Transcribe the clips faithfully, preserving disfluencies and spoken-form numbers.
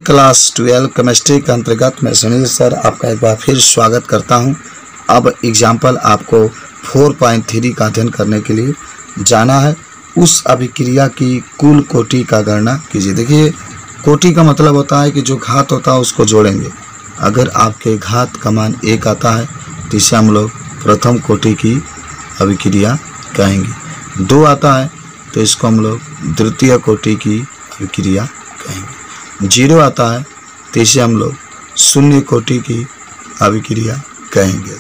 Class twelve chemistry के अंतर्गत मैं सुनील सर आपका एक बार फिर स्वागत करता हूं। अब एग्जाम्पल आपको चार पॉइंट तीन का अध्ययन करने के लिए जाना है। उस अभिक्रिया की कुल कोटि का गणना कीजिए। देखिए, कोटि का मतलब होता है कि जो घात होता है उसको जोड़ेंगे। अगर आपके घात का मान एक आता है तो इसे हम लोग प्रथम कोटि की अभिक्रिया कहेंगे। दो आता है तो इसको हम लोग द्वितीय कोटि की अभिक्रिया कहेंगे। जीरो आता है तो इसे हम लोग शून्य कोटि की अभिक्रिया कहेंगे।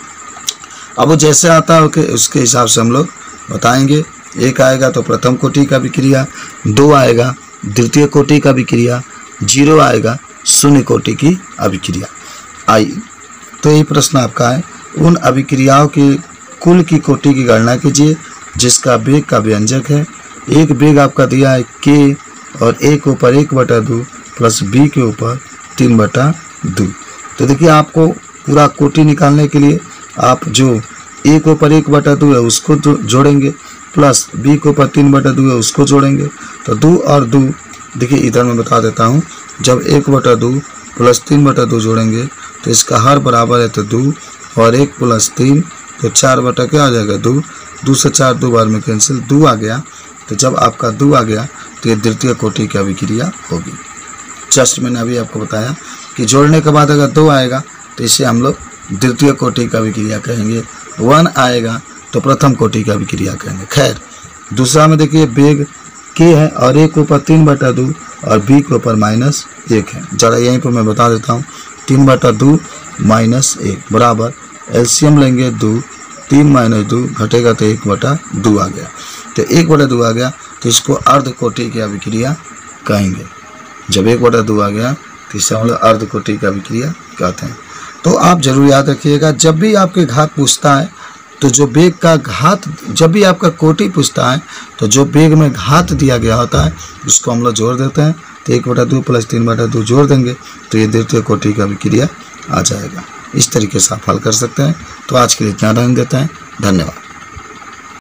अब वो जैसे आता है उसके उसके हिसाब से हम लोग बताएंगे। एक आएगा तो प्रथम कोटि का अभिक्रिया, दो आएगा द्वितीय कोटि का अभिक्रिया, जीरो आएगा शून्य कोटि की अभिक्रिया। आई तो ये प्रश्न आपका है, उन अभिक्रियाओं की कुल की कोटि की गणना कीजिए जिसका वेग का व्यंजक है। एक वेग आपका दिया है के और एक ऊपर एक बटा दो प्लस बी के ऊपर तीन बटा दो। तो देखिए, आपको पूरा कोटि निकालने के लिए आप जो एक ऊपर एक बटा दो है उसको जोड़ेंगे, प्लस बी के ऊपर तीन बटा दो है उसको जोड़ेंगे। तो दो और दो, देखिए इधर मैं बता देता हूँ, जब एक बटा दो प्लस तीन बटा दो जोड़ेंगे तो इसका हर बराबर है तो दो और एक प्लस तीन तो चार बटा क्या आ जाएगा दो। दो से चार दो बार में कैंसिल, दो आ गया। तो जब आपका दो आ गया तो ये द्वितीय कोटि की अभिक्रिया होगी। जस्ट मैंने अभी आपको बताया कि जोड़ने के बाद अगर दो आएगा तो इसे हम लोग द्वितीय कोटि का अभिक्रिया कहेंगे। वन आएगा तो प्रथम कोटि का अभिक्रिया कहेंगे। खैर, दूसरा में देखिए वेग के है और एक ऊपर तीन बटा दो और बी के ऊपर माइनस एक है। जरा यहीं पर मैं बता देता हूँ, तीन बटा दो माइनस एक बराबर एलसीएम लेंगे दो, तीन माइनस दो घटेगा तो एक बटा दो आ गया। तो एक बटा दो आ गया तो इसको अर्ध कोटि की अभिक्रिया कहेंगे। जब एक बटा दो आ गया तो इसे हम लोग अर्ध कोटि की अभिक्रिया कहते हैं। तो आप जरूर याद रखिएगा, जब भी आपके घात पूछता है तो जो वेग का घात, जब भी आपका कोटि पूछता है तो जो वेग में घात दिया गया होता है उसको हम लोग जोड़ देते हैं। तो एक बटा दो प्लस तीन बटा दो जोड़ देंगे तो ये द्वितीय कोटि की अभिक्रिया आ जाएगा। इस तरीके से आप हल कर सकते हैं। तो आज के लिए इतना ध्यान देते हैं। धन्यवाद।